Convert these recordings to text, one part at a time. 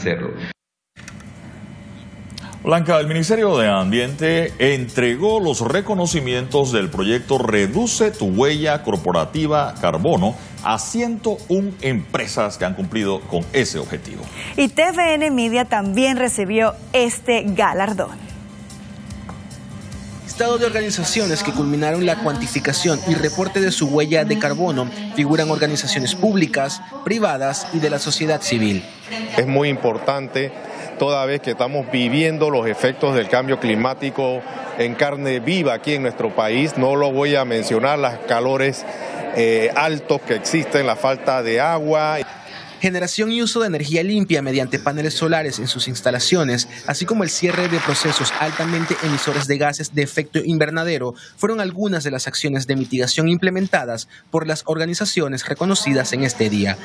hacerlo. Blanca, el Ministerio de Ambiente entregó los reconocimientos del proyecto Reduce tu huella corporativa carbono a 101 empresas que han cumplido con ese objetivo. Y TVN Media también recibió este galardón. Listado de organizaciones que culminaron la cuantificación y reporte de su huella de carbono figuran organizaciones públicas, privadas y de la sociedad civil. Es muy importante toda vez que estamos viviendo los efectos del cambio climático en carne viva aquí en nuestro país. No lo voy a mencionar, los calores altos que existen, la falta de agua. Generación y uso de energía limpia mediante paneles solares en sus instalaciones, así como el cierre de procesos altamente emisores de gases de efecto invernadero, fueron algunas de las acciones de mitigación implementadas por las organizaciones reconocidas en este día.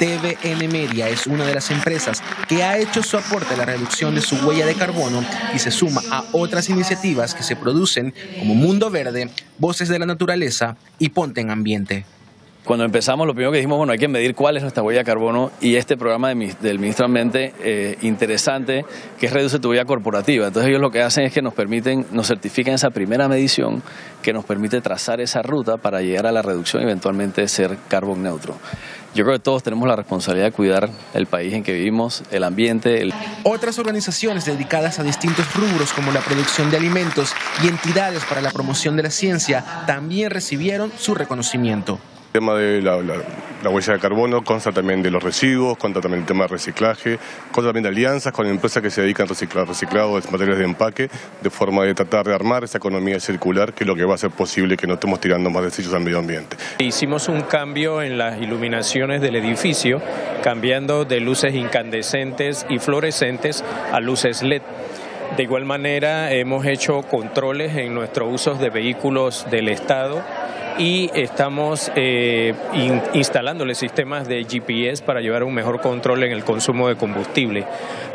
TVN Media es una de las empresas que ha hecho su aporte a la reducción de su huella de carbono y se suma a otras iniciativas que se producen como Mundo Verde, Voces de la Naturaleza y Ponte en Ambiente. Cuando empezamos, lo primero que dijimos, bueno, hay que medir cuál es nuestra huella de carbono, y este programa del Ministro de Ambiente, interesante, que es Reduce tu huella corporativa. Entonces ellos lo que hacen es que nos certifican esa primera medición que nos permite trazar esa ruta para llegar a la reducción y eventualmente ser carbon neutro. Yo creo que todos tenemos la responsabilidad de cuidar el país en que vivimos, el ambiente. Otras organizaciones dedicadas a distintos rubros como la producción de alimentos y entidades para la promoción de la ciencia también recibieron su reconocimiento. El tema de la huella de carbono consta también de los residuos, consta también el tema de reciclaje, consta también de alianzas con empresas que se dedican a reciclado de materiales de empaque, de forma de tratar de armar esa economía circular, que es lo que va a hacer posible que no estemos tirando más desechos al medio ambiente. Hicimos un cambio en las iluminaciones del edificio, cambiando de luces incandescentes y fluorescentes a luces LED. De igual manera, hemos hecho controles en nuestros usos de vehículos del Estado y estamos instalándole sistemas de GPS para llevar un mejor control en el consumo de combustible.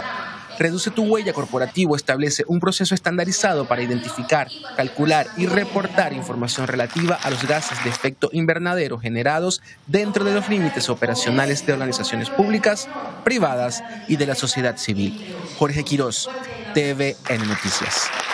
Reduce tu huella corporativo establece un proceso estandarizado para identificar, calcular y reportar información relativa a los gases de efecto invernadero generados dentro de los límites operacionales de organizaciones públicas, privadas y de la sociedad civil. Jorge Quiroz, TVN Noticias.